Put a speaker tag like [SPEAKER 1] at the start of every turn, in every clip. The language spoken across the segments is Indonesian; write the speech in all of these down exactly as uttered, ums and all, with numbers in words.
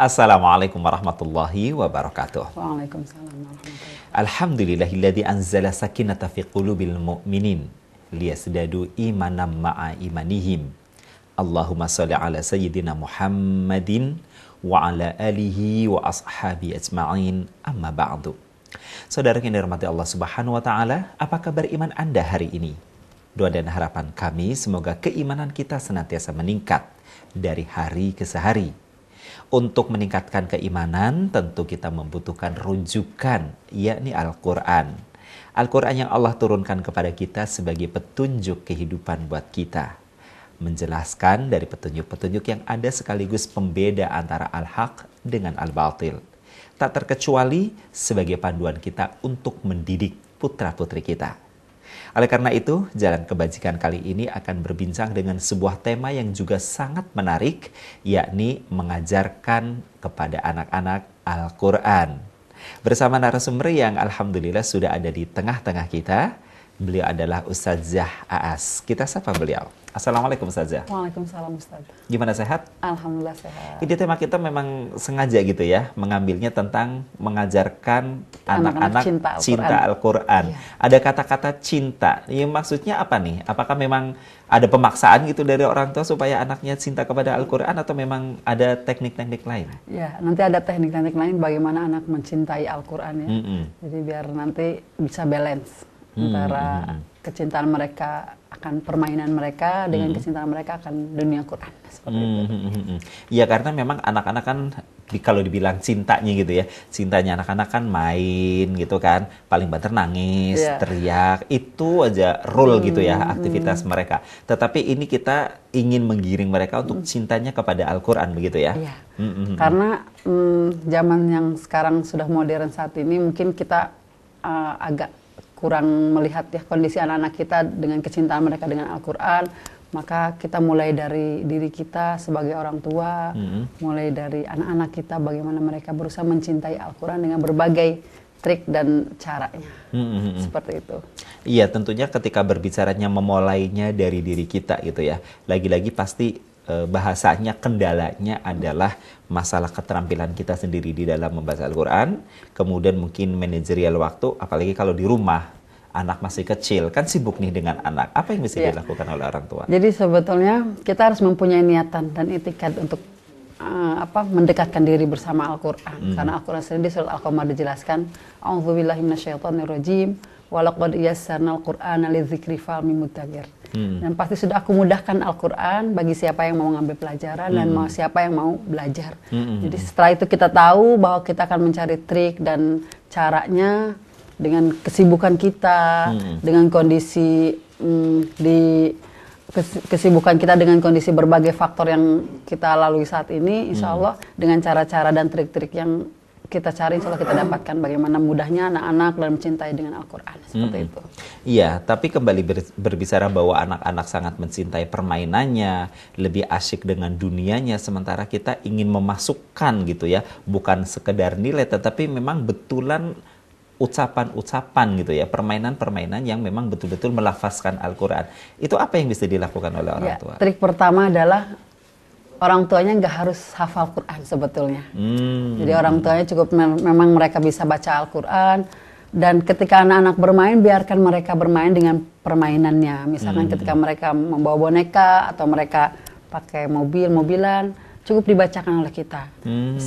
[SPEAKER 1] Assalamualaikum warahmatullahi wabarakatuh.
[SPEAKER 2] Waalaikumsalam warahmatullahi wabarakatuh.
[SPEAKER 1] Alhamdulillahilladzi anzala sakinata fi qulubil mu'minin liyazdadu imanan ma'a imanihim. Allahumma shalli ala sayyidina Muhammadin wa ala alihi wa ashabi ajma'in, amma ba'du. Saudara yang dirahmati Allah Subhanahu wa taala, apa kabar iman Anda hari ini? Doa dan harapan kami semoga keimanan kita senantiasa meningkat dari hari ke hari. Untuk meningkatkan keimanan, tentu kita membutuhkan rujukan, yakni Al-Quran. Al-Quran yang Allah turunkan kepada kita sebagai petunjuk kehidupan buat kita. Menjelaskan dari petunjuk-petunjuk yang ada sekaligus pembeda antara al-haq dengan al-batil. Tak terkecuali sebagai panduan kita untuk mendidik putra-putri kita. Oleh karena itu, Jalan Kebajikan kali ini akan berbincang dengan sebuah tema yang juga sangat menarik, yakni mengajarkan kepada anak-anak Al-Quran. Bersama narasumber yang alhamdulillah sudah ada di tengah-tengah kita, beliau adalah Ustazah Aas. Kita sapa beliau. Assalamualaikum Ustazah.
[SPEAKER 2] Waalaikumsalam Ustaz.
[SPEAKER 1] Gimana, sehat?
[SPEAKER 2] Alhamdulillah sehat.
[SPEAKER 1] Ini tema kita memang sengaja gitu ya, mengambilnya tentang mengajarkan anak-anak cinta Al-Quran. Cinta Al-Quran. Iya. Ada kata-kata cinta, ya maksudnya apa nih? Apakah memang ada pemaksaan gitu dari orang tua supaya anaknya cinta kepada Al-Quran atau memang ada teknik-teknik lain?
[SPEAKER 2] Ya, nanti ada teknik-teknik lain bagaimana anak mencintai Al-Quran ya.
[SPEAKER 1] Mm-hmm. Jadi
[SPEAKER 2] biar nanti bisa balance antara mm-hmm. kecintaan mereka akan permainan mereka dengan hmm. kecintaan mereka akan dunia Quran seperti hmm. itu.
[SPEAKER 1] Ya karena memang anak-anak kan di, kalau dibilang cintanya gitu ya, cintanya anak-anak kan main gitu kan, paling banter nangis, yeah. teriak, itu aja rule hmm. gitu ya aktivitas hmm. mereka. Tetapi ini kita ingin menggiring mereka untuk cintanya kepada Al-Quran begitu ya.
[SPEAKER 2] Yeah. Hmm. Karena hmm, zaman yang sekarang sudah modern saat ini mungkin kita uh, agak kurang melihat ya kondisi anak-anak kita dengan kecintaan mereka dengan Al-Quran, maka kita mulai dari diri kita sebagai orang tua, mm-hmm. mulai dari anak-anak kita bagaimana mereka berusaha mencintai Al-Quran dengan berbagai trik dan caranya, mm-hmm. seperti itu.
[SPEAKER 1] Iya, tentunya ketika berbicaranya memulainya dari diri kita gitu ya, lagi-lagi pasti bahasanya, kendalanya adalah masalah keterampilan kita sendiri di dalam membaca Al-Quran, kemudian mungkin manajerial waktu, apalagi kalau di rumah anak masih kecil, kan sibuk nih dengan anak. Apa yang bisa ya. dilakukan oleh orang tua?
[SPEAKER 2] Jadi sebetulnya kita harus mempunyai niatan dan itikat untuk uh, apa mendekatkan diri bersama Al-Quran. Hmm. Karena Al-Quran sendiri di surat Al-Qamar dijelaskan, A'udzubillahi minasyaitonirrajim, walaqad yassarnal Qur'ana lidzikri fahal mim muddakir. Hmm. Dan pasti sudah aku mudahkan Al-Quran bagi siapa yang mau mengambil pelajaran hmm. dan mau siapa yang mau belajar. Hmm. Jadi setelah itu kita tahu bahwa kita akan mencari trik dan caranya dengan kesibukan kita, hmm. dengan kondisi mm, di kesibukan kita dengan kondisi berbagai faktor yang kita lalui saat ini, insya Allah hmm. dengan cara-cara dan trik-trik yang kita cari, insya Allah kita dapatkan bagaimana mudahnya anak-anak dalam mencintai dengan Al-Quran seperti hmm. itu.
[SPEAKER 1] Iya, tapi kembali ber, berbicara bahwa anak-anak sangat mencintai permainannya, lebih asyik dengan dunianya, sementara kita ingin memasukkan gitu ya, bukan sekedar nilai, tetapi memang betulan ucapan-ucapan gitu ya, permainan-permainan yang memang betul-betul melafazkan Al-Quran. Itu apa yang bisa dilakukan oleh orang
[SPEAKER 2] ya,
[SPEAKER 1] tua?
[SPEAKER 2] Trik pertama adalah orang tuanya nggak harus hafal Quran sebetulnya. Hmm. Jadi orang tuanya cukup me- memang mereka bisa baca Al-Quran. Dan ketika anak-anak bermain, biarkan mereka bermain dengan permainannya. Misalkan hmm. ketika mereka membawa boneka atau mereka pakai mobil-mobilan, cukup dibacakan oleh kita. Hmm.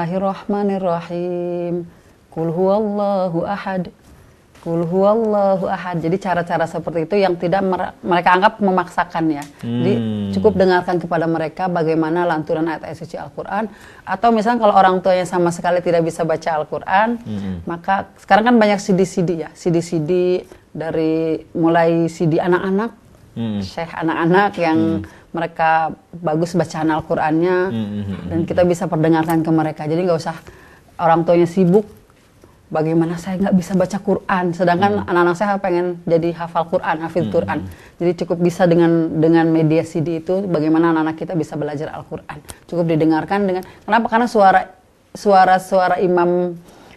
[SPEAKER 2] Bismillahirrahmanirrahim. Qul huwallahu ahad. Qul huwallahu ahad. Jadi cara-cara seperti itu yang tidak mereka anggap memaksakan ya. Hmm. Jadi cukup dengarkan kepada mereka bagaimana lantunan ayat-ayat suci Al-Quran. Atau misalnya kalau orang tuanya sama sekali tidak bisa baca Al-Quran, hmm. maka sekarang kan banyak C D-C D ya. C D-C D dari mulai C D anak-anak, hmm. syekh anak-anak yang hmm. mereka bagus bacaan Al-Qurannya. Hmm. Dan kita bisa perdengarkan ke mereka. Jadi nggak usah orang tuanya sibuk, bagaimana saya nggak bisa baca Quran, sedangkan hmm. anak-anak saya pengen jadi hafal Quran, hafidz hmm. Quran. Jadi cukup bisa dengan dengan media C D itu, bagaimana anak-anak kita bisa belajar Al-Quran. Cukup didengarkan dengan, kenapa? Karena suara suara suara imam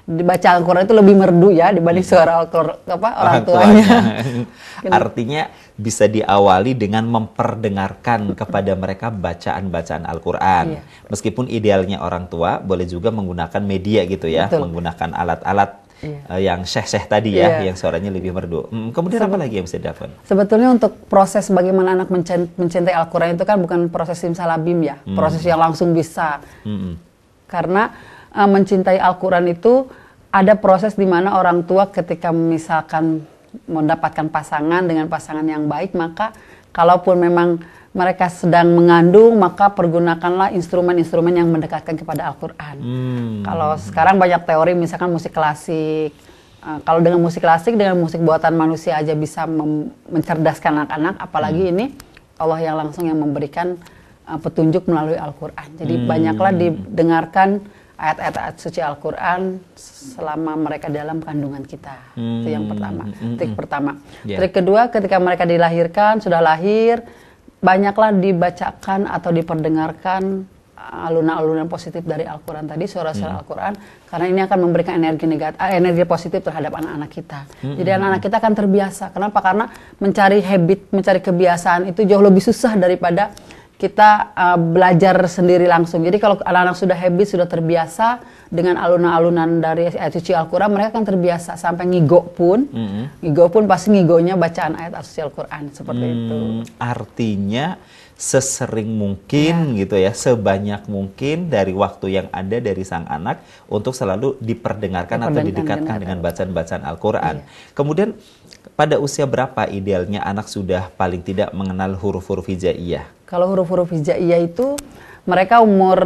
[SPEAKER 2] dibaca Al-Quran itu lebih merdu ya dibanding suara Al-Quran apa orang,
[SPEAKER 1] orang
[SPEAKER 2] tuanya.
[SPEAKER 1] tuanya. Artinya bisa diawali dengan memperdengarkan kepada mereka bacaan-bacaan Al-Quran. Iya. Meskipun idealnya orang tua boleh juga menggunakan media gitu ya, Betul. menggunakan alat-alat iya. uh, yang syekh-syekh tadi ya, iya. yang suaranya lebih merdu. Hmm, kemudian Sebe apa lagi yang bisa dilakukan? Sebetulnya untuk proses bagaimana anak mencintai Al-Quran itu kan bukan proses simsalabim ya, hmm. proses yang langsung bisa. Hmm. Karena uh, mencintai Al-Quran itu ada proses di mana orang tua ketika misalkan mendapatkan pasangan dengan pasangan yang baik, maka kalaupun memang mereka sedang mengandung, maka pergunakanlah instrumen-instrumen yang mendekatkan kepada Al-Quran. Hmm. Kalau sekarang banyak teori, misalkan musik klasik. Uh, kalau dengan musik klasik, dengan musik buatan manusia aja bisa mencerdaskan anak-anak, apalagi hmm. ini Allah yang langsung yang memberikan uh, petunjuk melalui Al-Quran. Jadi hmm. banyaklah didengarkan ayat-ayat suci Al-Quran selama mereka dalam kandungan kita. Hmm. Itu yang pertama. Hmm. Trik pertama. Yeah. Trik kedua, ketika mereka dilahirkan, sudah lahir, banyaklah dibacakan atau diperdengarkan alunan-alunan positif dari Al-Quran tadi, surah-surah hmm. Al-Quran, karena ini akan memberikan energi negatif, energi positif terhadap anak-anak kita. Hmm. Jadi anak-anak kita akan terbiasa. Kenapa? Karena mencari habit, mencari kebiasaan itu jauh lebih susah daripada kita uh, belajar sendiri langsung. Jadi kalau anak-anak sudah habit, sudah terbiasa dengan alunan-alunan dari ayat suci Al-Quran, mereka akan terbiasa sampai ngigo pun, mm-hmm. ngigo pun pasti ngigonya bacaan ayat suci Al-Quran seperti hmm, itu. Artinya sesering mungkin ya. gitu ya, sebanyak mungkin dari waktu yang ada dari sang anak untuk selalu diperdengarkan, diperdengarkan atau didekatkan dengan bacaan-bacaan Al-Quran. Iya. Kemudian pada usia berapa idealnya anak sudah paling tidak mengenal huruf-huruf hijaiyah? Kalau huruf-huruf hijaiyah itu mereka umur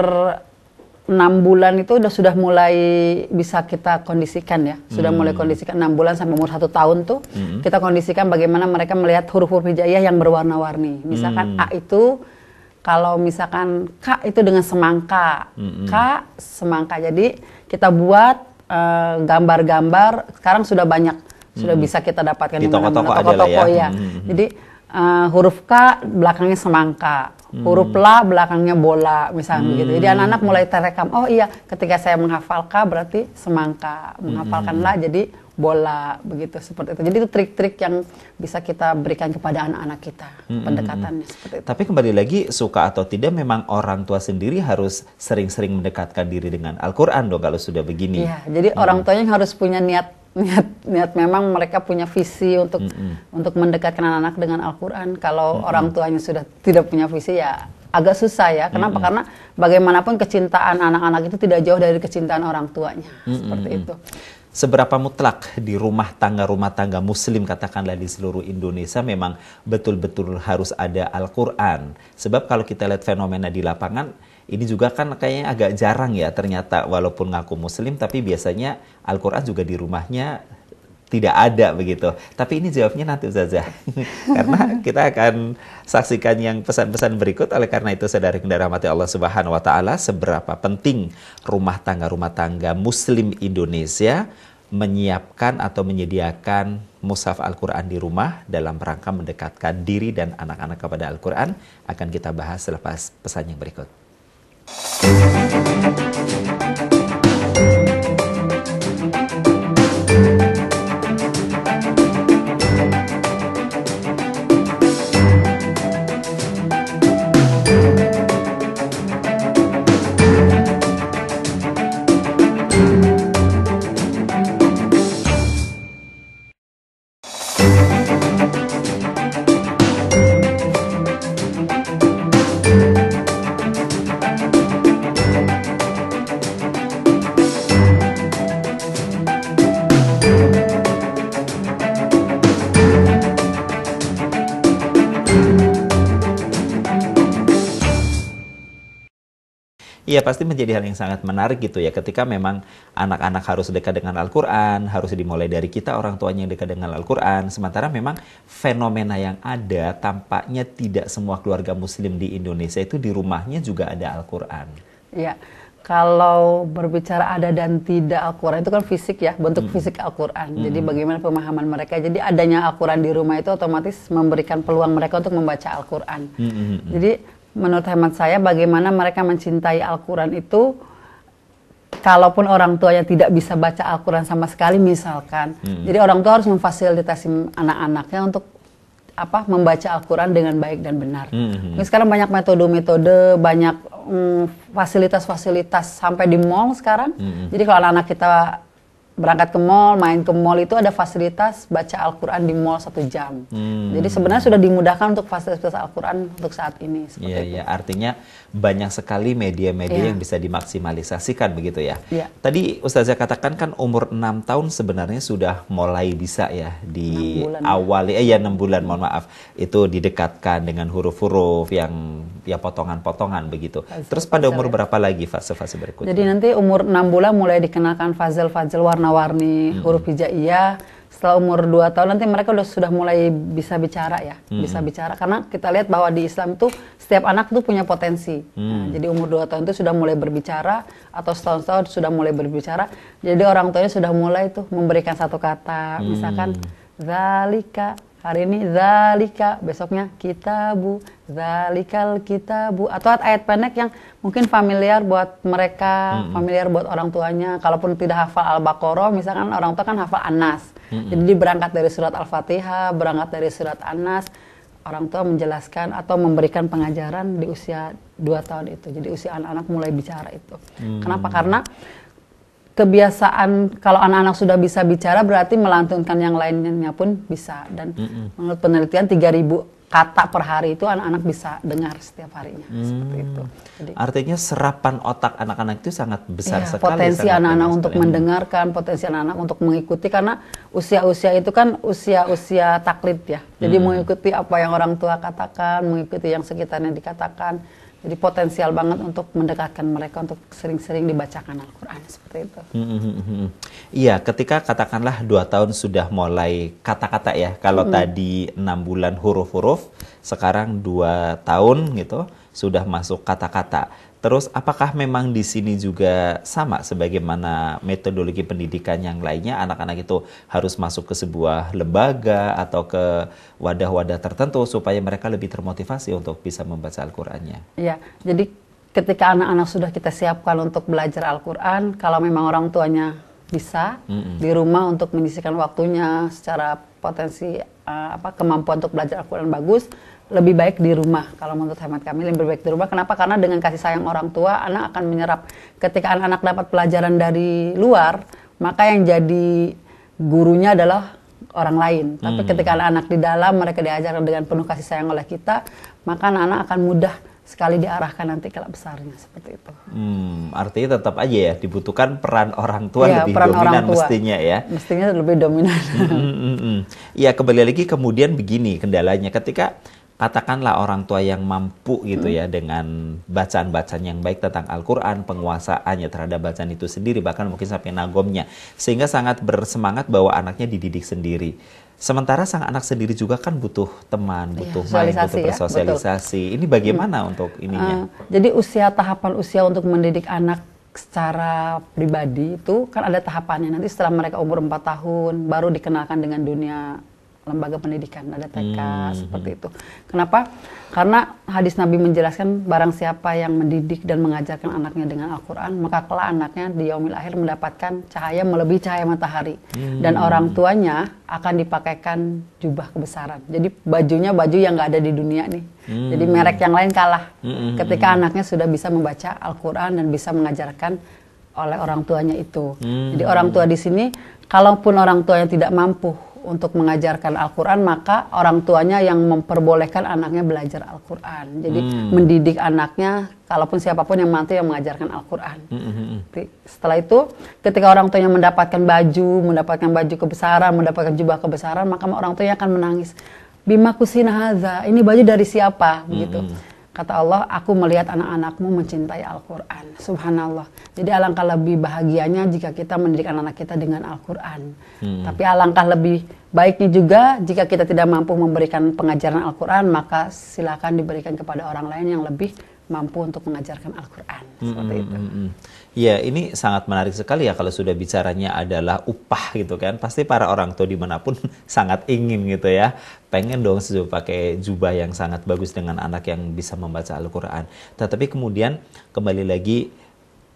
[SPEAKER 1] enam bulan itu udah sudah mulai bisa kita kondisikan ya. Sudah hmm. mulai kondisikan enam bulan sampai umur satu tahun tuh hmm. kita kondisikan bagaimana mereka melihat huruf-huruf hijaiyah yang berwarna-warni. Misalkan hmm. A itu kalau misalkan K itu dengan semangka. Hmm. K semangka. Jadi kita buat gambar-gambar uh, sekarang sudah banyak sudah hmm. bisa kita dapatkan di toko-toko ya. ya. Hmm. Jadi Uh, huruf K belakangnya semangka, hmm. huruf La belakangnya bola, misalnya hmm. begitu. Jadi anak-anak mulai terekam, oh iya ketika saya menghafal K berarti semangka, menghafalkan hmm. La jadi bola, begitu seperti itu. Jadi itu trik-trik yang bisa kita berikan kepada anak-anak kita, hmm. pendekatannya seperti itu. Tapi kembali lagi, suka atau tidak memang orang tua sendiri harus sering-sering mendekatkan diri dengan Al-Quran dong kalau sudah begini. Iya, jadi hmm. orang tuanya harus punya niat niat niat memang mereka punya visi untuk mm-hmm. untuk mendekatkan anak-anak dengan Al-Quran. Kalau mm-hmm. orang tuanya sudah tidak punya visi ya agak susah ya. Kenapa? Mm-hmm. Karena bagaimanapun kecintaan anak-anak itu tidak jauh dari kecintaan orang tuanya. Mm-hmm. Seperti itu. Seberapa mutlak di rumah tangga-rumah tangga Muslim katakanlah di seluruh Indonesia memang betul-betul harus ada Al-Quran. Sebab kalau kita lihat fenomena di lapangan, ini juga kan kayaknya agak jarang ya ternyata walaupun ngaku Muslim tapi biasanya Al-Quran juga di rumahnya tidak ada begitu. Tapi ini jawabnya nanti saja. Karena kita akan saksikan yang pesan-pesan berikut. Oleh karena itu saudara yang dirahmati Allah Subhanahu wa taala, seberapa penting rumah tangga-rumah tangga Muslim Indonesia menyiapkan atau menyediakan mushaf Al-Quran di rumah dalam rangka mendekatkan diri dan anak-anak kepada Al-Quran, akan kita bahas selepas pesan yang berikut. Iya, pasti menjadi hal yang sangat menarik gitu ya ketika memang anak-anak harus dekat dengan Al-Quran, harus dimulai dari kita orang tuanya yang dekat dengan Al-Quran. Sementara memang fenomena yang ada tampaknya tidak semua keluarga Muslim di Indonesia itu di rumahnya juga ada Al-Quran. Iya, kalau berbicara ada dan tidak Al-Quran itu kan fisik ya, bentuk hmm. fisik Al-Quran. Hmm. Jadi bagaimana pemahaman mereka. Jadi adanya Al-Quran di rumah itu otomatis memberikan peluang mereka untuk membaca Al-Quran. Hmm. Jadi menurut hemat saya bagaimana mereka mencintai Al-Quran itu
[SPEAKER 2] kalaupun orang tuanya tidak bisa baca Al-Quran sama sekali misalkan, hmm. jadi orang tua harus memfasilitasi anak-anaknya untuk apa membaca Al-Quran dengan baik dan benar. Hmm. Sekarang banyak metode-metode, banyak mm, fasilitas-fasilitas sampai di mall sekarang. Hmm. Jadi kalau anak-anak kita berangkat ke mall, main ke mall itu ada fasilitas baca Al-Quran di mall satu jam. Hmm. Jadi sebenarnya sudah dimudahkan untuk fasilitas Al-Quran untuk saat ini.
[SPEAKER 1] Iya, iya. Artinya banyak sekali media-media ya. yang bisa dimaksimalisasikan begitu ya. ya. Tadi Ustazah katakan kan umur enam tahun sebenarnya sudah mulai bisa ya di awal, eh ya enam bulan mohon maaf, itu didekatkan dengan huruf-huruf yang ya potongan-potongan begitu. Fazil, Terus pada umur ya. berapa lagi fase-fase berikutnya?
[SPEAKER 2] Jadi nanti umur enam bulan mulai dikenalkan fazil-fazil warna warna-warni, hmm. huruf hijaiyah. Setelah umur dua tahun nanti mereka udah sudah mulai bisa bicara ya, hmm. bisa bicara karena kita lihat bahwa di Islam itu setiap anak tuh punya potensi. Hmm. Nah, jadi umur dua tahun itu sudah mulai berbicara atau setahun-setahun sudah mulai berbicara. Jadi orang tuanya sudah mulai tuh memberikan satu kata, hmm. misalkan zalika, hari ini zalika, besoknya kitabu, zalikal kitabu, atau ayat pendek yang mungkin familiar buat mereka, mm-hmm. familiar buat orang tuanya. Kalaupun tidak hafal Al-Baqarah, misalkan orang tua kan hafal An-Nas. Mm-hmm. Jadi berangkat dari surat Al-Fatihah, berangkat dari surat An-Nas, orang tua menjelaskan atau memberikan pengajaran di usia dua tahun itu. Jadi usia anak-anak mulai bicara itu. Mm-hmm. Kenapa? Karena kebiasaan kalau anak-anak sudah bisa bicara berarti melantunkan yang lainnya pun bisa. Dan mm-hmm. menurut penelitian tiga ribu kata per hari itu anak-anak bisa dengar setiap harinya. Hmm. Seperti itu. Jadi,
[SPEAKER 1] artinya serapan otak anak-anak itu sangat besar
[SPEAKER 2] iya,
[SPEAKER 1] sekali.
[SPEAKER 2] Potensi anak-anak untuk ini. mendengarkan, potensi anak-anak untuk mengikuti karena usia-usia itu kan usia-usia taklid ya. Jadi hmm. mengikuti apa yang orang tua katakan, mengikuti yang sekitarnya dikatakan. Jadi potensial banget untuk mendekatkan mereka untuk sering-sering dibacakan Al-Quran seperti itu.
[SPEAKER 1] Iya, hmm, ketika katakanlah dua tahun sudah mulai kata-kata ya. Kalau hmm. tadi enam bulan huruf-huruf, sekarang dua tahun gitu sudah masuk kata-kata. Terus apakah memang di sini juga sama sebagaimana metodologi pendidikan yang lainnya, anak-anak itu harus masuk ke sebuah lembaga atau ke wadah-wadah tertentu supaya mereka lebih termotivasi untuk bisa membaca Al-Qur'annya?
[SPEAKER 2] Iya, jadi ketika anak-anak sudah kita siapkan untuk belajar Al-Qur'an, kalau memang orang tuanya bisa mm-hmm. di rumah untuk menyisihkan waktunya secara potensi uh, apa kemampuan untuk belajar Al-Qur'an bagus, lebih baik di rumah. Kalau menurut hemat kami lebih baik di rumah. Kenapa? Karena dengan kasih sayang orang tua, anak akan menyerap. Ketika anak-anak dapat pelajaran dari luar, maka yang jadi gurunya adalah orang lain. Hmm. Tapi ketika anak-anak di dalam, mereka diajarkan dengan penuh kasih sayang oleh kita, maka anak-anak akan mudah sekali diarahkan nanti kelak besarnya seperti itu.
[SPEAKER 1] Hmm, artinya tetap aja ya dibutuhkan peran orang tua
[SPEAKER 2] ya,
[SPEAKER 1] lebih
[SPEAKER 2] peran
[SPEAKER 1] dominan
[SPEAKER 2] orang tua.
[SPEAKER 1] mestinya ya.
[SPEAKER 2] Mestinya lebih dominan.
[SPEAKER 1] Iya, kembali lagi kemudian begini kendalanya ketika katakanlah orang tua yang mampu gitu ya hmm. dengan bacaan-bacaan yang baik tentang Al-Quran, penguasaannya terhadap bacaan itu sendiri, bahkan mungkin sampai nagomnya, sehingga sangat bersemangat bahwa anaknya dididik sendiri. Sementara sang anak sendiri juga kan butuh teman, butuh ya, main, butuh bersosialisasi. Ya, ini bagaimana hmm. untuk ininya?
[SPEAKER 2] Uh, jadi usia tahapan usia untuk mendidik anak secara pribadi itu kan ada tahapannya. Nanti setelah mereka umur empat tahun baru dikenalkan dengan dunia lembaga pendidikan, ada T K hmm. seperti itu. Kenapa? Karena hadis Nabi menjelaskan barang siapa yang mendidik dan mengajarkan anaknya dengan Al-Quran, maka kelak anaknya di yaumil akhir mendapatkan cahaya melebihi cahaya matahari. Hmm. Dan orang tuanya akan dipakaikan jubah kebesaran. Jadi bajunya baju yang nggak ada di dunia nih. Hmm. Jadi merek yang lain kalah. Hmm. Ketika hmm. anaknya sudah bisa membaca Al-Quran dan bisa mengajarkan oleh orang tuanya itu. Hmm. Jadi orang tua di sini, kalaupun orang tuanya tidak mampu untuk mengajarkan Al-Quran, maka orang tuanya yang memperbolehkan anaknya belajar Al-Quran. Jadi hmm. mendidik anaknya, kalaupun siapapun yang mampu yang mengajarkan Al-Quran. Hmm. Setelah itu, ketika orang tuanya mendapatkan baju, mendapatkan baju kebesaran, mendapatkan jubah kebesaran, maka orang tuanya akan menangis. Bima kusina hadza, ini baju dari siapa? Begitu. Hmm. Kata Allah, aku melihat anak-anakmu mencintai Al-Quran. Subhanallah. Jadi alangkah lebih bahagianya jika kita mendidik anak-anak kita dengan Al-Quran. Hmm. Tapi alangkah lebih baiknya juga jika kita tidak mampu memberikan pengajaran Al-Quran, maka silakan diberikan kepada orang lain yang lebih mampu untuk mengajarkan Al-Quran. Seperti hmm, itu. Hmm, hmm.
[SPEAKER 1] Ya, ini sangat menarik sekali ya kalau sudah bicaranya adalah upah gitu kan. Pasti para orang tua dimanapun sangat ingin gitu ya. Pengen dong sudah pakai jubah yang sangat bagus dengan anak yang bisa membaca Al-Quran. Tetapi kemudian kembali lagi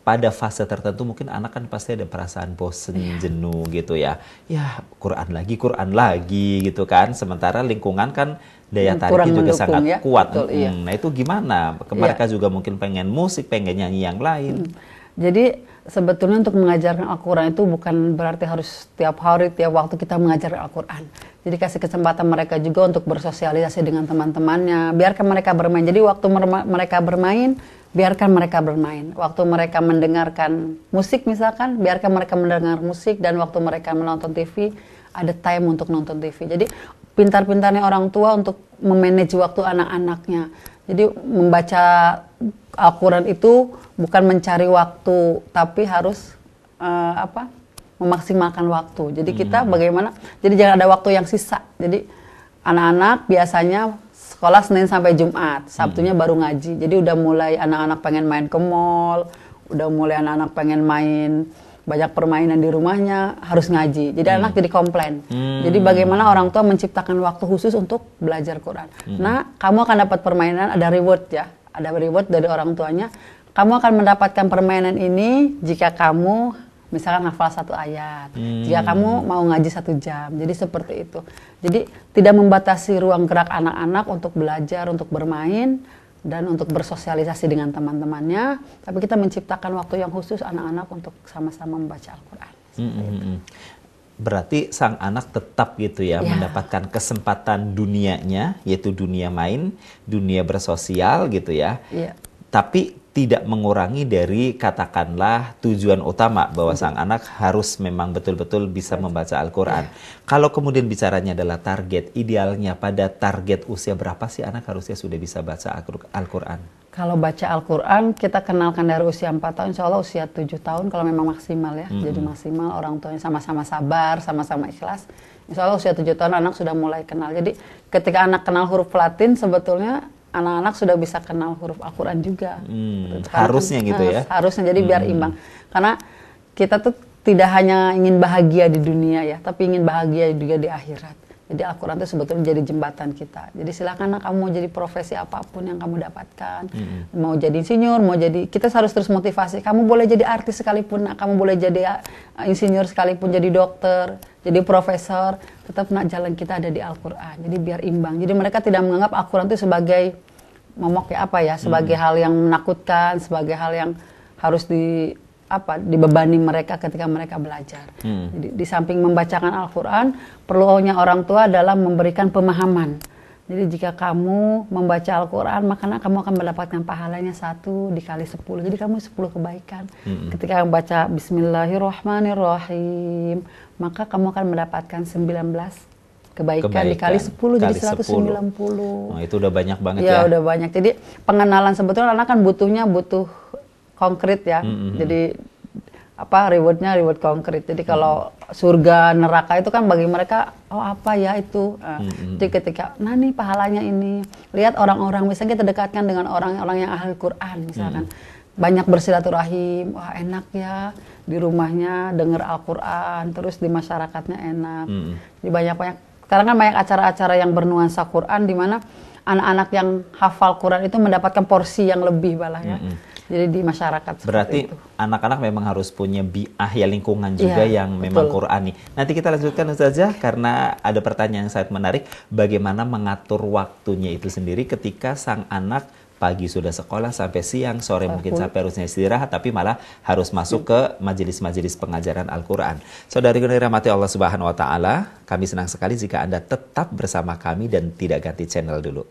[SPEAKER 1] pada fase tertentu mungkin anak kan pasti ada perasaan bosen, yeah. jenuh gitu ya. Ya Quran lagi, Quran lagi gitu kan. Sementara lingkungan kan daya tariknya juga mendukung, sangat ya? kuat. Betul, hmm, iya. Nah itu gimana? Mereka yeah. juga mungkin pengen musik, pengen nyanyi yang lain. Hmm.
[SPEAKER 2] Jadi sebetulnya untuk mengajarkan Al-Quran itu bukan berarti harus tiap hari, tiap waktu kita mengajarkan Al-Quran. Jadi kasih kesempatan mereka juga untuk bersosialisasi dengan teman-temannya. Biarkan mereka bermain. Jadi waktu mereka bermain, biarkan mereka bermain. Waktu mereka mendengarkan musik misalkan, biarkan mereka mendengar musik. Dan waktu mereka menonton T V, ada time untuk nonton T V. Jadi pintar-pintarnya orang tua untuk memanage waktu anak-anaknya. Jadi membaca Al-Quran itu bukan mencari waktu, tapi harus uh, apa? memaksimalkan waktu. Jadi kita hmm. bagaimana? Jadi jangan ada waktu yang sisa. Jadi anak-anak biasanya sekolah Senin sampai Jumat, Sabtunya hmm. baru ngaji. Jadi udah mulai anak-anak pengen main ke mall, udah mulai anak-anak pengen main banyak permainan di rumahnya, harus ngaji. Jadi hmm. anak jadi komplain. Hmm. Jadi bagaimana orang tua menciptakan waktu khusus untuk belajar Quran. Hmm. Nah, kamu akan dapat permainan, ada reward ya. Ada reward dari orang tuanya. Kamu akan mendapatkan permainan ini jika kamu misalkan hafal satu ayat, hmm. jika kamu mau ngaji satu jam. Jadi seperti itu. Jadi tidak membatasi ruang gerak anak-anak untuk belajar, untuk bermain, dan untuk bersosialisasi dengan teman-temannya. Tapi kita menciptakan waktu yang khusus anak-anak untuk sama-sama membaca Al-Quran. Hmm.
[SPEAKER 1] Berarti sang anak tetap gitu ya, ya mendapatkan kesempatan dunianya, yaitu dunia main, dunia bersosial gitu ya. Ya. Tapi tidak mengurangi dari katakanlah tujuan utama bahwa sang anak harus memang betul-betul bisa membaca Al-Quran. Ya. Kalau kemudian bicaranya adalah target, idealnya pada target usia berapa sih anak harusnya sudah bisa baca Al-Quran?
[SPEAKER 2] Kalau baca Al-Quran kita kenalkan dari usia empat tahun, insya Allah usia tujuh tahun kalau memang maksimal ya. Mm-hmm. Jadi maksimal, orang tuanya sama-sama sabar, sama-sama ikhlas. Insya Allah usia tujuh tahun anak sudah mulai kenal. Jadi ketika anak kenal huruf Latin sebetulnya anak-anak sudah bisa kenal huruf Al-Quran juga. Hmm,
[SPEAKER 1] harusnya gitu ya?
[SPEAKER 2] Harusnya, jadi hmm. biar imbang. Karena kita tuh tidak hanya ingin bahagia di dunia ya, tapi ingin bahagia juga di akhirat. Jadi Al-Quran itu sebetulnya jadi jembatan kita. Jadi silakan nak, kamu mau jadi profesi apapun yang kamu dapatkan. Hmm. Mau jadi insinyur, mau jadi... Kita harus terus motivasi. Kamu boleh jadi artis sekalipun, nak. Kamu boleh jadi uh, insinyur sekalipun, jadi dokter, jadi profesor. Tetap nak, jalan kita ada di Al-Quran. Jadi biar imbang. Jadi mereka tidak menganggap Al-Quran itu sebagai momok ya apa ya, sebagai hmm. hal yang menakutkan, sebagai hal yang harus di... apa dibebani mereka ketika mereka belajar. Hmm. Jadi di samping membacakan Al-Quran, perlunya orang tua adalah memberikan pemahaman. Jadi jika kamu membaca Al-Quran, maka kamu akan mendapatkan pahalanya satu dikali sepuluh. Jadi kamu sepuluh kebaikan. Hmm. Ketika membaca Bismillahirrahmanirrahim, maka kamu akan mendapatkan sembilan belas kebaikan, kebaikan dikali sepuluh, jadi seratus sembilan puluh.
[SPEAKER 1] Oh, itu udah banyak banget
[SPEAKER 2] ya. Ya
[SPEAKER 1] udah
[SPEAKER 2] banyak. Jadi pengenalan sebetulnya anak kan butuhnya butuh konkret ya, mm-hmm. jadi apa rewardnya reward konkret. Jadi kalau mm-hmm. surga neraka itu kan bagi mereka oh apa ya itu. Nah, mm-hmm. Jadi ketika nah nih pahalanya ini, lihat orang-orang misalnya kita dekatkan dengan orang-orang yang ahli Quran misalkan, mm-hmm. banyak bersilaturahim, wah enak ya di rumahnya dengar Al-Quran, terus di masyarakatnya enak. Mm-hmm. Jadi banyak-banyak. Sekarang kan banyak acara-acara yang bernuansa Quran di mana anak-anak yang hafal Quran itu mendapatkan porsi yang lebih malah ya. Mm-hmm. Jadi di masyarakat.
[SPEAKER 1] Berarti
[SPEAKER 2] itu.
[SPEAKER 1] Anak-anak memang harus punya bi'ah ya, lingkungan juga ya, yang memang betul. Qurani. Nanti kita lanjutkan Ustazah karena ada pertanyaan yang sangat menarik. Bagaimana mengatur waktunya itu sendiri ketika sang anak pagi sudah sekolah sampai siang, sore mungkin sampai harusnya istirahat, tapi malah harus masuk ke majelis-majelis pengajaran Al-Quran. Saudari yang dirahmati Allah Subhanahu Wa Taala, kami senang sekali jika Anda tetap bersama kami dan tidak ganti channel dulu.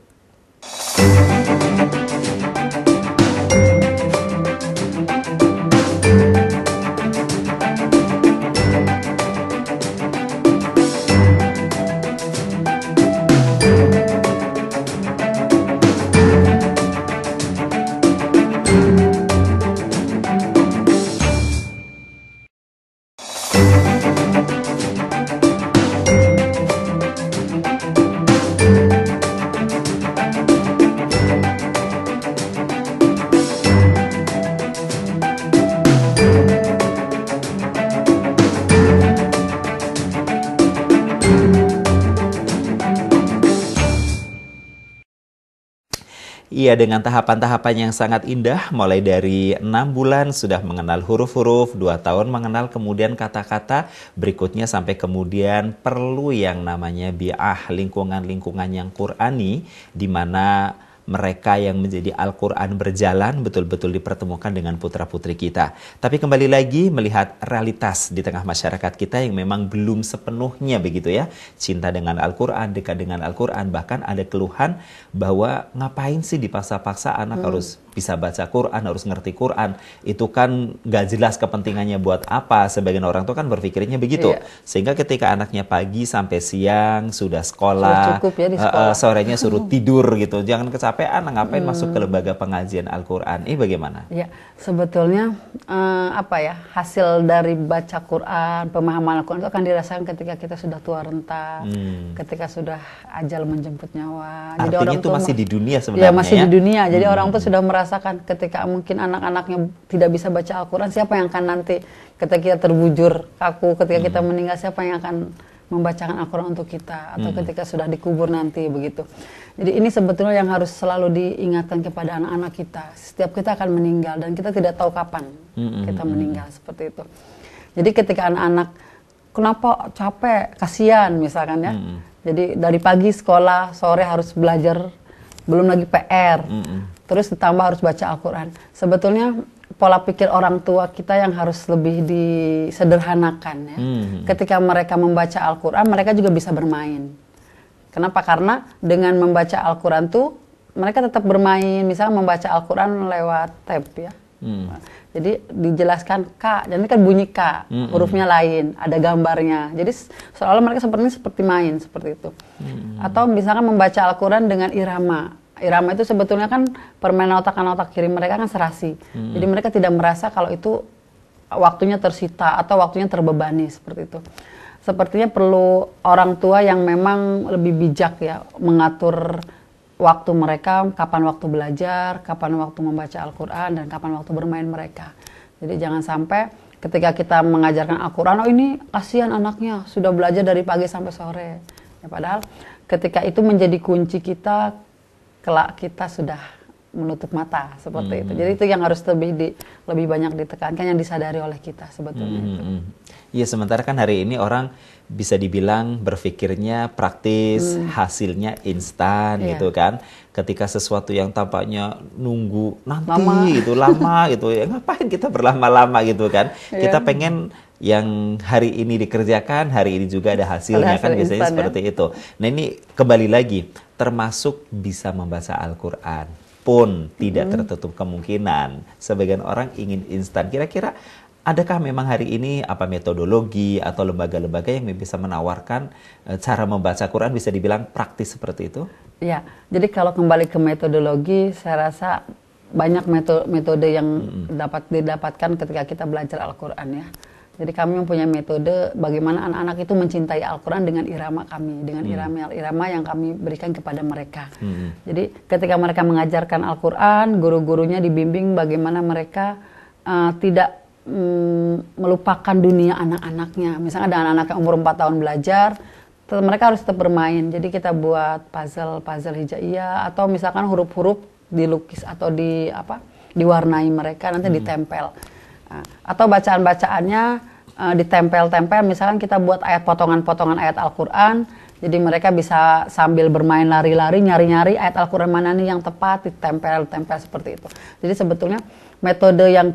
[SPEAKER 1] Iya, dengan tahapan-tahapan yang sangat indah, mulai dari enam bulan sudah mengenal huruf-huruf, dua tahun mengenal kemudian kata-kata, berikutnya sampai kemudian perlu yang namanya bi'ah, lingkungan-lingkungan yang Qur'ani, di mana mereka yang menjadi Al-Quran berjalan betul-betul dipertemukan dengan putra-putri kita. Tapi kembali lagi melihat realitas di tengah masyarakat kita yang memang belum sepenuhnya begitu ya. Cinta dengan Al-Quran, dekat dengan Al-Quran. Bahkan ada keluhan bahwa ngapain sih dipaksa-paksa anak hmm. harus bisa baca Quran, harus ngerti Quran. Itu kan gak jelas kepentingannya buat apa. Sebagian orang tuh kan berpikirnya begitu. Iya. Sehingga ketika anaknya pagi sampai siang sudah sekolah,
[SPEAKER 2] sudah cukup ya di sekolah.
[SPEAKER 1] Uh, uh, sorenya suruh tidur gitu. Jangan kecapean, ngapain hmm. masuk ke lembaga pengajian Al-Quran. Ini bagaimana?
[SPEAKER 2] Ya, sebetulnya uh, apa ya, hasil dari baca Quran, pemahaman Al-Quran itu akan dirasakan ketika kita sudah tua renta, hmm. ketika sudah ajal menjemput nyawa.
[SPEAKER 1] Artinya
[SPEAKER 2] Jadi orang
[SPEAKER 1] itu masih
[SPEAKER 2] ma-
[SPEAKER 1] di dunia sebenarnya
[SPEAKER 2] ya? masih
[SPEAKER 1] ya?
[SPEAKER 2] di dunia. Jadi
[SPEAKER 1] hmm.
[SPEAKER 2] orang tuh sudah merasakan ketika mungkin anak-anaknya tidak bisa baca Al-Quran, siapa yang akan nanti ketika kita terbujur kaku, ketika hmm. kita meninggal, siapa yang akan membacakan Al-Quran untuk kita, atau hmm. ketika sudah dikubur nanti begitu. Jadi ini sebetulnya yang harus selalu diingatkan kepada anak-anak kita. Setiap kita akan meninggal dan kita tidak tahu kapan hmm. kita meninggal, seperti itu. Jadi ketika anak-anak kenapa capek, kasihan misalkan ya. Hmm. Jadi dari pagi sekolah, sore harus belajar, belum lagi P R. Hmm. Terus ditambah harus baca Al-Quran. Sebetulnya pola pikir orang tua kita yang harus lebih disederhanakan ya. Hmm. Ketika mereka membaca Al-Quran, mereka juga bisa bermain. Kenapa? Karena dengan membaca Al-Quran tuh mereka tetap bermain. Misalnya membaca Al-Quran lewat tab ya. Hmm. Jadi dijelaskan K, dan ini kan bunyi K, hmm. hurufnya lain, ada gambarnya. Jadi seolah-olah mereka sepertinya seperti main, seperti itu. Hmm. Atau misalkan membaca Al-Quran dengan irama. Irama itu sebetulnya kan permainan otak-otak kiri mereka kan serasi. Hmm. Jadi mereka tidak merasa kalau itu waktunya tersita atau waktunya terbebani, seperti itu. Sepertinya perlu orang tua yang memang lebih bijak ya, mengatur waktu mereka, kapan waktu belajar, kapan waktu membaca Al-Quran, dan kapan waktu bermain mereka. Jadi jangan sampai ketika kita mengajarkan Al-Quran, oh ini kasihan anaknya, sudah belajar dari pagi sampai sore. Ya, padahal ketika itu menjadi kunci kita, kelak kita sudah menutup mata seperti hmm. itu. Jadi itu yang harus lebih di, lebih banyak ditekankan, yang disadari oleh kita sebetulnya. Hmm. itu.
[SPEAKER 1] Iya, sementara kan hari ini orang bisa dibilang berpikirnya praktis, hmm. hasilnya instan yeah. gitu kan. Ketika sesuatu yang tampaknya nunggu nanti lama. gitu lama gitu ya, ngapain kita berlama-lama gitu kan? Yeah. Kita pengen yang hari ini dikerjakan, hari ini juga ada hasilnya, hasil kan biasanya instan, seperti ya? itu. Nah ini kembali lagi, termasuk bisa membaca Al-Quran pun tidak hmm. tertutup kemungkinan sebagian orang ingin instan. Kira-kira adakah memang hari ini apa metodologi atau lembaga-lembaga yang bisa menawarkan e, cara membaca Quran bisa dibilang praktis seperti itu? Ya,
[SPEAKER 2] jadi kalau kembali ke metodologi, saya rasa banyak metode, metode yang hmm. dapat didapatkan ketika kita belajar Al-Quran ya. Jadi kami mempunyai metode bagaimana anak-anak itu mencintai Al-Quran dengan irama kami, dengan hmm. irama-irama yang kami berikan kepada mereka. Hmm. Jadi ketika mereka mengajarkan Al-Quran, guru-gurunya dibimbing bagaimana mereka uh, tidak um, melupakan dunia anak-anaknya. Misalnya ada anak-anak yang umur empat tahun belajar, mereka harus tetap bermain. Jadi kita buat puzzle-puzzle hijaiyah, atau misalkan huruf-huruf dilukis atau di apa diwarnai mereka, nanti hmm. ditempel. Nah, atau bacaan-bacaannya uh, ditempel-tempel, misalkan kita buat ayat potongan-potongan ayat Al-Quran, jadi mereka bisa sambil bermain lari-lari, nyari-nyari ayat Al-Quran mana nih yang tepat, ditempel-tempel seperti itu. Jadi sebetulnya metode yang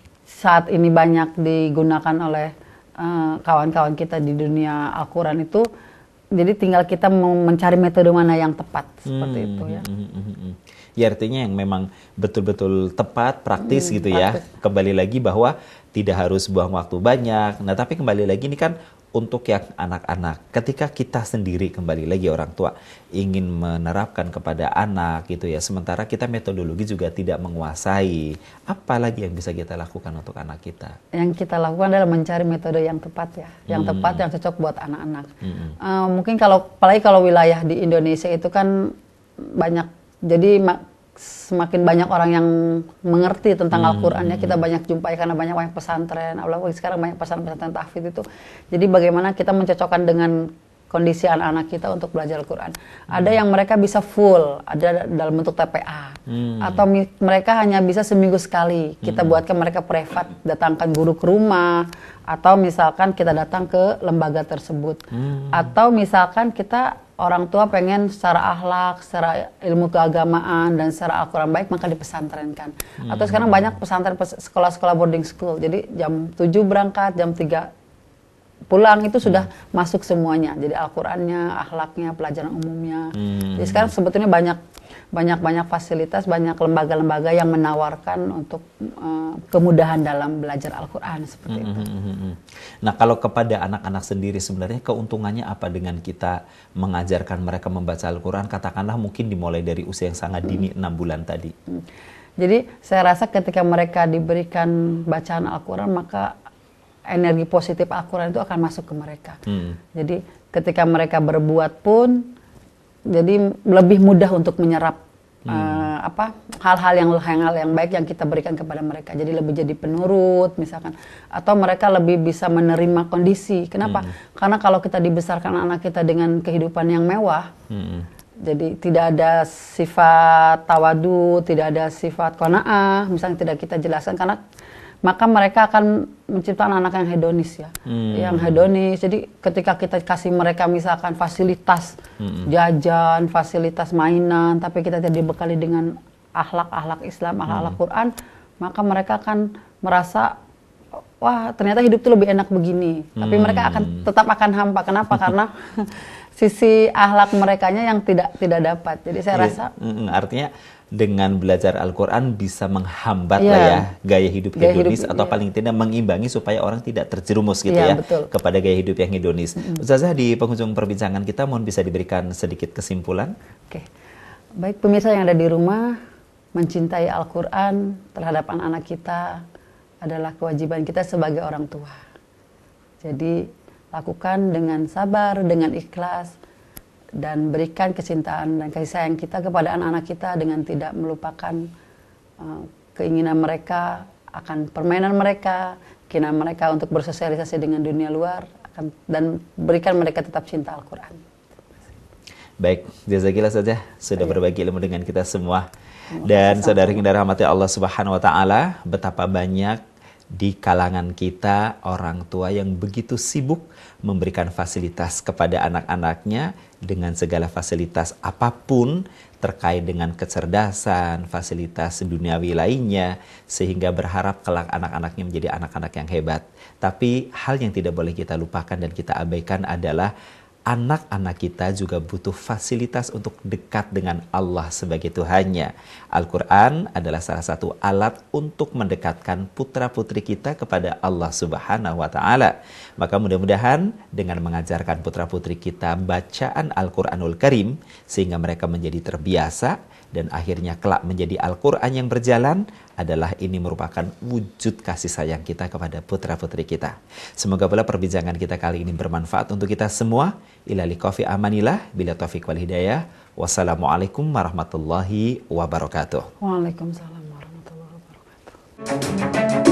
[SPEAKER 2] saat ini banyak digunakan oleh uh, kawan-kawan kita di dunia Al-Quran itu, jadi tinggal kita mencari metode mana yang tepat, seperti hmm, itu ya. Hmm, hmm, hmm.
[SPEAKER 1] Ya artinya yang memang betul-betul tepat, praktis hmm, gitu praktis. ya. Kembali lagi bahwa tidak harus buang waktu banyak. Nah tapi kembali lagi ini kan untuk yang anak-anak. Ketika kita sendiri kembali lagi orang tua ingin menerapkan kepada anak gitu ya. Sementara kita metodologi juga tidak menguasai. Apa lagi yang bisa kita lakukan untuk anak kita?
[SPEAKER 2] Yang kita lakukan adalah mencari metode yang tepat ya. Yang hmm. tepat, yang cocok buat anak-anak. Hmm. Uh, mungkin kalau, apalagi kalau wilayah di Indonesia itu kan banyak. Jadi semakin banyak orang yang mengerti tentang hmm. Al-Quran ya, kita banyak jumpai karena banyak banyak pesantren, apalagi sekarang banyak pesantren-pesantren tahfidz itu. Jadi bagaimana kita mencocokkan dengan kondisi anak-anak kita untuk belajar Al-Quran. Hmm. Ada yang mereka bisa full, ada dalam bentuk T P A. Hmm. Atau mi- mereka hanya bisa seminggu sekali. Kita hmm. buatkan mereka privat, datangkan guru ke rumah. Atau misalkan kita datang ke lembaga tersebut. Hmm. Atau misalkan kita orang tua pengen secara akhlak, secara ilmu keagamaan, dan secara Al-Quran baik, maka dipesantrenkan. Hmm. Atau sekarang banyak pesantren, pes- sekolah-sekolah boarding school. Jadi jam tujuh berangkat, jam tiga pulang itu sudah hmm. masuk semuanya. Jadi Al-Qur'annya, akhlaknya, pelajaran umumnya. Hmm. Jadi sekarang sebetulnya banyak banyak banyak fasilitas, banyak lembaga-lembaga yang menawarkan untuk uh, kemudahan dalam belajar Al-Qur'an seperti hmm. itu.
[SPEAKER 1] Hmm. Nah, kalau kepada anak-anak sendiri sebenarnya keuntungannya apa dengan kita mengajarkan mereka membaca Al-Qur'an, katakanlah mungkin dimulai dari usia yang sangat dini, hmm. enam bulan tadi. Hmm.
[SPEAKER 2] Jadi saya rasa ketika mereka diberikan bacaan Al-Qur'an, maka energi positif Al-Quran itu akan masuk ke mereka. Hmm. Jadi ketika mereka berbuat pun, jadi lebih mudah untuk menyerap hmm. uh, apa hal-hal yang hal yang baik yang kita berikan kepada mereka. Jadi lebih jadi penurut misalkan, atau mereka lebih bisa menerima kondisi. Kenapa? Hmm. Karena kalau kita dibesarkan anak kita dengan kehidupan yang mewah, hmm. jadi tidak ada sifat tawadu, tidak ada sifat qanaah, misalnya tidak kita jelaskan, karena maka mereka akan menciptakan anak yang hedonis ya, hmm. yang hedonis. Jadi ketika kita kasih mereka misalkan fasilitas hmm. jajan, fasilitas mainan, tapi kita tidak dibekali dengan akhlak-akhlak Islam, akhlak-akhlak hmm. Quran, maka mereka akan merasa, wah ternyata hidup itu lebih enak begini. Hmm. Tapi mereka akan tetap akan hampa. Kenapa? Karena sisi akhlak merekanya yang tidak tidak dapat. Jadi saya rasa
[SPEAKER 1] artinya dengan belajar Al-Quran bisa menghambat yeah. lah ya gaya hidup gaya hedonis hidup, atau yeah. paling tidak mengimbangi supaya orang tidak terjerumus gitu yeah, ya betul. kepada gaya hidup yang hedonis. Mm-hmm. Ustazah, di penghujung perbincangan kita mohon bisa diberikan sedikit kesimpulan.
[SPEAKER 2] Oke, okay. Baik pemirsa yang ada di rumah, mencintai Al-Quran terhadap anak-anak kita adalah kewajiban kita sebagai orang tua. Jadi lakukan dengan sabar, dengan ikhlas, dan berikan kecintaan dan kasih sayang kita kepada anak-anak kita dengan tidak melupakan uh, keinginan mereka akan permainan mereka, keinginan mereka untuk bersosialisasi dengan dunia luar, akan, dan berikan mereka tetap cinta Al-Quran.
[SPEAKER 1] Baik, jazakillah saja sudah berbagi ilmu dengan kita semua. Dan saudari yang dirahmati Allah Subhanahu wa taala, betapa banyak di kalangan kita orang tua yang begitu sibuk memberikan fasilitas kepada anak-anaknya dengan segala fasilitas apapun terkait dengan kecerdasan, fasilitas duniawi lainnya, sehingga berharap kelak anak-anaknya menjadi anak-anak yang hebat. Tapi hal yang tidak boleh kita lupakan dan kita abaikan adalah anak-anak kita juga butuh fasilitas untuk dekat dengan Allah sebagai Tuhannya. Al-Quran adalah salah satu alat untuk mendekatkan putra-putri kita kepada Allah Subhanahu wa Ta'ala. Maka mudah-mudahan dengan mengajarkan putra-putri kita bacaan Al-Quranul Karim, sehingga mereka menjadi terbiasa dan akhirnya kelak menjadi Al-Quran yang berjalan, adalah ini merupakan wujud kasih sayang kita kepada putra-putri kita. Semoga pula perbincangan kita kali ini bermanfaat untuk kita semua. Ila liqa fi amanillah, bila taufiq wal hidayah. Wassalamualaikum warahmatullahi wabarakatuh.
[SPEAKER 2] Waalaikumsalam warahmatullahi wabarakatuh.